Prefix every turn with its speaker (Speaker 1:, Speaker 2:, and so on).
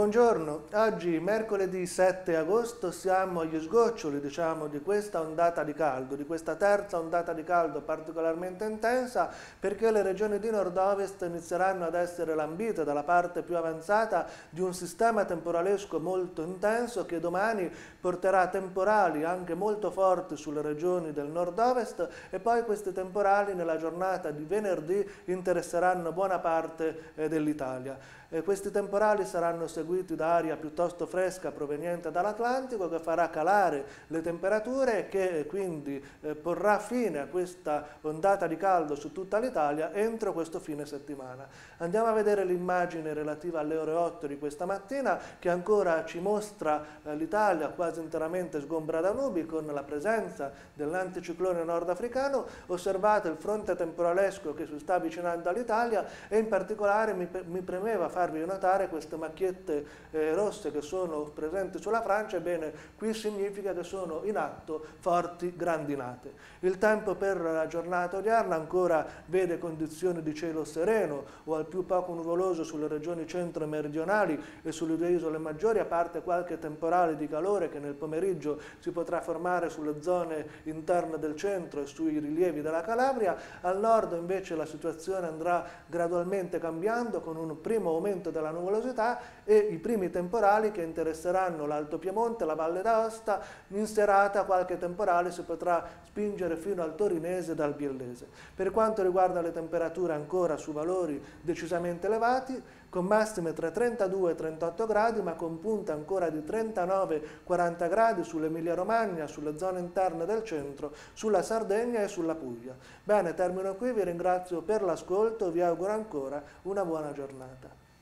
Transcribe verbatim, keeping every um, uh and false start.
Speaker 1: Buongiorno, oggi mercoledì sette agosto siamo agli sgoccioli, diciamo, di questa ondata di caldo, di questa terza ondata di caldo particolarmente intensa, perché le regioni di nord-ovest inizieranno ad essere lambite dalla parte più avanzata di un sistema temporalesco molto intenso che domani porterà temporali anche molto forti sulle regioni del nord-ovest e poi questi temporali nella giornata di venerdì interesseranno buona parte eh, dell'Italia. Eh, questi temporali saranno seguiti da aria piuttosto fresca proveniente dall'Atlantico che farà calare le temperature e che eh, quindi eh, porrà fine a questa ondata di caldo su tutta l'Italia entro questo fine settimana. Andiamo a vedere l'immagine relativa alle ore otto di questa mattina che ancora ci mostra eh, l'Italia quasi interamente sgombra da nubi con la presenza dell'anticiclone nordafricano. Osservate il fronte temporalesco che si sta avvicinando all'Italia e in particolare mi, mi premeva farvi notare queste macchiette eh, rosse che sono presenti sulla Francia. Ebbene, qui significa che sono in atto forti grandinate. Il tempo per la giornata odierna ancora vede condizioni di cielo sereno o al più poco nuvoloso sulle regioni centro e meridionali e sulle due isole maggiori, a parte qualche temporale di calore che nel pomeriggio si potrà formare sulle zone interne del centro e sui rilievi della Calabria. Al nord invece la situazione andrà gradualmente cambiando con un primo aumento della nuvolosità e i primi temporali che interesseranno l'Alto Piemonte, la Valle d'Aosta. In serata qualche temporale si potrà spingere fino al Torinese e al Biellese. Per quanto riguarda le temperature ancora su valori decisamente elevati, con massime tra trentadue e trentotto gradi, ma con punte ancora di trentanove quaranta gradi sull'Emilia Romagna, sulle zone interne del centro, sulla Sardegna e sulla Puglia. Bene, termino qui, vi ringrazio per l'ascolto e vi auguro ancora una buona giornata.